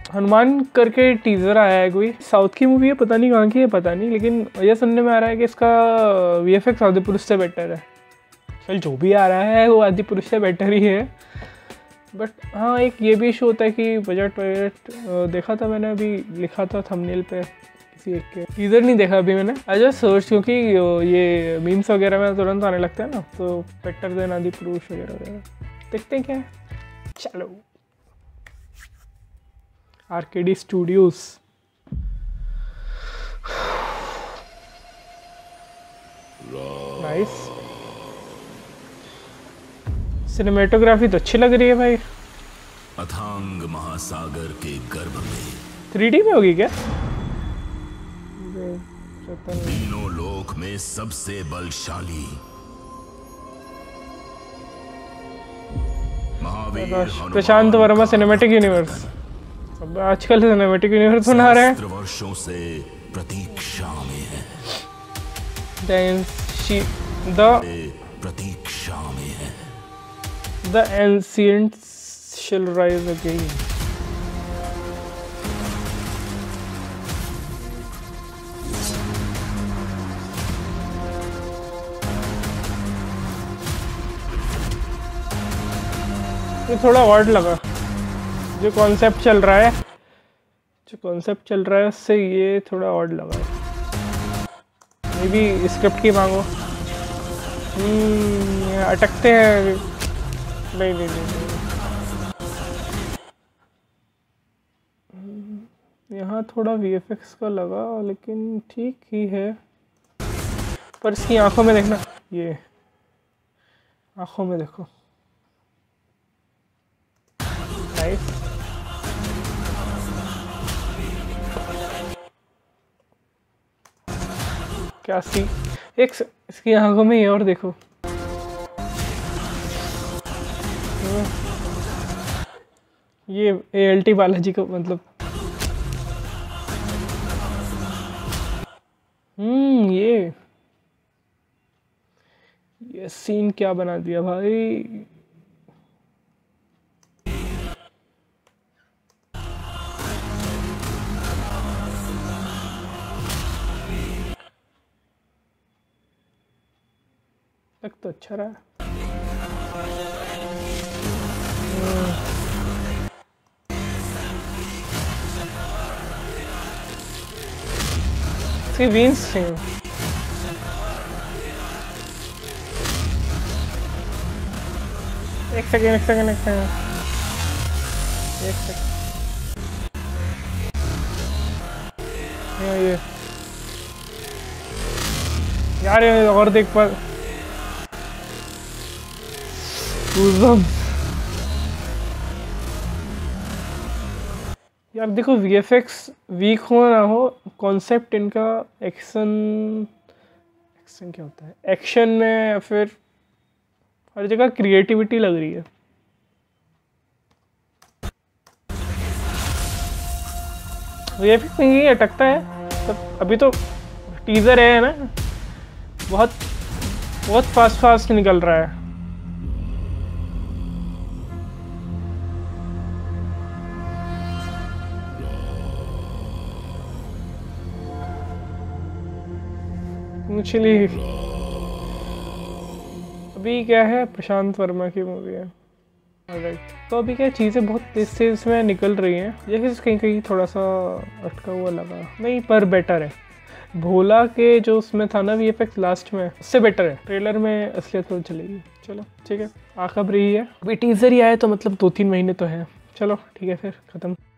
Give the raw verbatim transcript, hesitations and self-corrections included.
हनुमान करके टीज़र आया है, कोई साउथ की मूवी है, पता नहीं कहाँ की है, पता नहीं, लेकिन ये सुनने में आ रहा है कि इसका वी एफ एक्स आदि पुरुष से बेटर है। चल जो भी आ रहा है वो आदि पुरुष से बेटर ही है। बट हाँ, एक ये भी इशू होता है कि बजट बजट देखा था मैंने, अभी लिखा था थंबनेल पे किसी एक के, टीज़र नहीं देखा अभी मैंने। आई जस्ट सर्च, क्योंकि ये मीम्स वगैरह में तुरंत आने लगता है ना, तो बेटर देन आदि पुरुष वगैरह वगैरह। देखते हैं क्या है। चलो आरकेडी स्टूडियोज। नाइस, सिनेमेटोग्राफी तो अच्छी लग रही है भाई। अथांग महासागर के गर्भ में थ्री डी में होगी क्या? तीनों लोक में सबसे बलशाली महावीर प्रशांत वर्मा सिनेमैटिक यूनिवर्स। अब आजकल सिनेमैटिक यूनिवर्स बना रहे हैं। वर्षों से प्रतीक्षा में है, द प्रतीक्षा में है। The ancients shall rise again. ये थोड़ा ऑड लगा, जो कॉन्सेप्ट चल रहा है जो कॉन्सेप्ट चल रहा है उससे ये थोड़ा ऑड लगा। मे बी स्क्रिप्ट की मांगो। हम्म अटकते हैं। नहीं नहीं नहीं, नहीं। यहाँ थोड़ा वी एफ एक्स का लगा, लेकिन ठीक ही है। पर इसकी आंखों में देखना, ये आंखों में देखो। नाइस। क्या सी एक इसकी आंखों में ये, और देखो ये ए एल टी बालाजी को, मतलब हम्म ये ये सीन क्या बना दिया भाई। लग तो अच्छा रहा है। इसकी वीन्स थी। एक सेकेंड एक सेकेंड एक सेकेंड एक सेकेंड ये यार, ये और देख पर यार देखो, वी एफ एक्स वीक हो ना हो, कॉन्सेप्ट इनका एक्शन एक्शन क्या होता है, एक्शन में या फिर हर जगह क्रिएटिविटी लग रही है। वी एफ एक्स में ही अटकता है तब। अभी तो टीजर है ना, बहुत बहुत फास्ट फास्ट निकल रहा है। एक्चुअली अभी क्या है, प्रशांत वर्मा की मूवी है। राइट, तो अभी क्या चीज़ें बहुत तेज से इसमें निकल रही हैं। जैसे कहीं कहीं थोड़ा सा अटका हुआ लगा, नहीं पर बेटर है। भोला के जो उसमें था ना वी एफ एक्स लास्ट में, उससे बेटर है। ट्रेलर में असलियत तो चलेगी। चलो ठीक है, आखिर रही है। अभी टीजर ही आया तो मतलब दो तीन महीने तो है। चलो ठीक है, फिर ख़त्म।